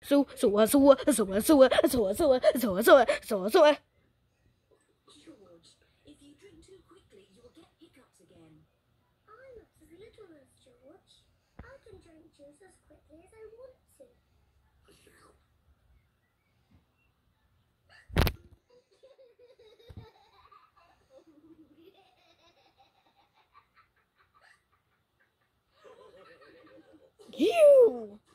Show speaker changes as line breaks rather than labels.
So.
George, if you drink too quickly, you will get hiccups again.
I'm not as little as George. I can drink juice as quickly as I want to.
You.